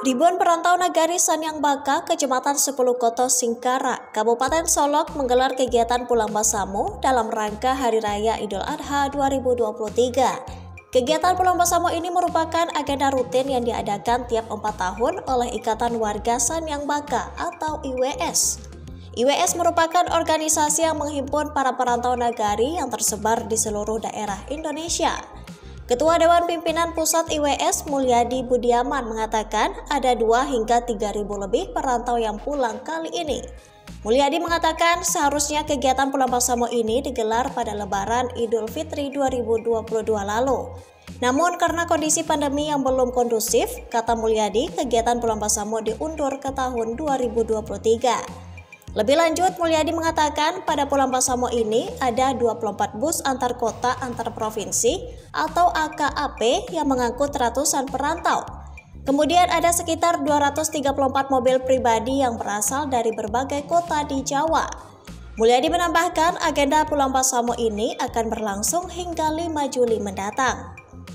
Ribuan perantau nagari Sanyang Baka, Kecamatan 10 Koto Singkara, Kabupaten Solok menggelar kegiatan Pulang Basamo dalam rangka Hari Raya Idul Adha 2023. Kegiatan Pulang Basamo ini merupakan agenda rutin yang diadakan tiap 4 tahun oleh Ikatan Warga Sanyang Baka atau IWS. IWS merupakan organisasi yang menghimpun para perantau nagari yang tersebar di seluruh daerah Indonesia. Ketua Dewan Pimpinan Pusat IWS Mulyadi Budiaman mengatakan ada 2 hingga 3.000 lebih perantau yang pulang kali ini. Mulyadi mengatakan seharusnya kegiatan Pulang Basamo ini digelar pada Lebaran Idul Fitri 2022 lalu. Namun karena kondisi pandemi yang belum kondusif, kata Mulyadi, kegiatan Pulang Basamo diundur ke tahun 2023. Lebih lanjut, Mulyadi mengatakan pada Pulang Basamo ini ada 24 bus antar kota antar provinsi atau AKAP yang mengangkut ratusan perantau. Kemudian ada sekitar 234 mobil pribadi yang berasal dari berbagai kota di Jawa. Mulyadi menambahkan agenda Pulang Basamo ini akan berlangsung hingga 5 Juli mendatang.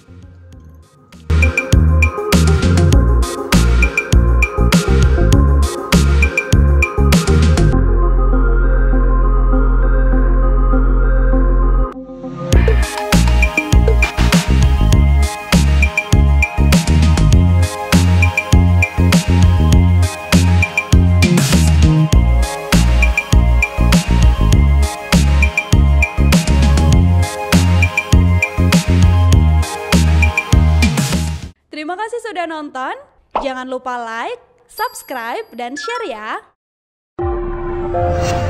Terima kasih sudah nonton. Jangan lupa like, subscribe, dan share ya.